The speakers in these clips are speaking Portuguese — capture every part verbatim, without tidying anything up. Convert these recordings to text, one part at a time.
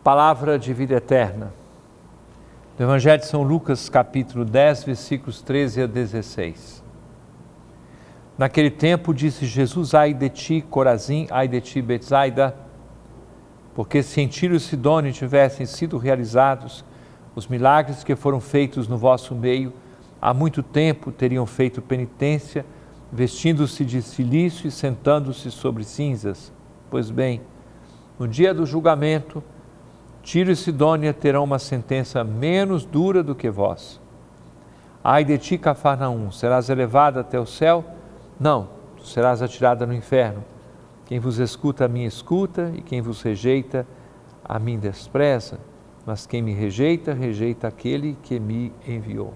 Palavra de vida eterna. Do Evangelho de São Lucas, capítulo dez, versículos treze a dezesseis. Naquele tempo disse Jesus: ai de ti, Corazim, ai de ti, Betsaida, porque se em Tiro e Sidônia tivessem sido realizados os milagres que foram feitos no vosso meio, há muito tempo teriam feito penitência, vestindo-se de cilício e sentando-se sobre cinzas. Pois bem, no dia do julgamento, Tiro e Sidônia terão uma sentença menos dura do que vós. Ai de ti, Cafarnaum, serás elevada até o céu? Não, tu serás atirada no inferno. Quem vos escuta, a mim escuta, e quem vos rejeita, a mim despreza. Mas quem me rejeita, rejeita aquele que me enviou.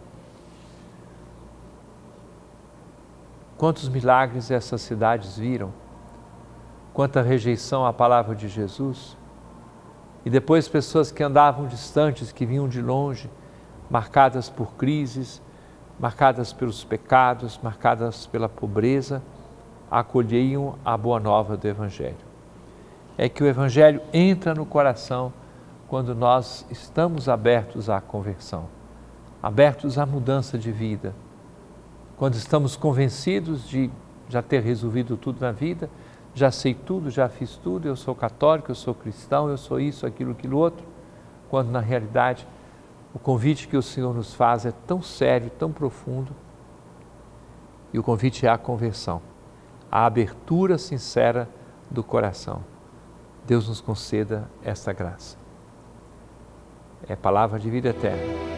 Quantos milagres essas cidades viram? Quanta rejeição à palavra de Jesus. E depois pessoas que andavam distantes, que vinham de longe, marcadas por crises, marcadas pelos pecados, marcadas pela pobreza, acolhiam a boa nova do Evangelho. É que o Evangelho entra no coração quando nós estamos abertos à conversão, abertos à mudança de vida, quando estamos convencidos de já ter resolvido tudo na vida, já sei tudo, já fiz tudo, eu sou católico, eu sou cristão, eu sou isso, aquilo, aquilo outro, quando na realidade o convite que o Senhor nos faz é tão sério, tão profundo, e o convite é a conversão, a abertura sincera do coração. Deus nos conceda esta graça. É palavra de vida eterna.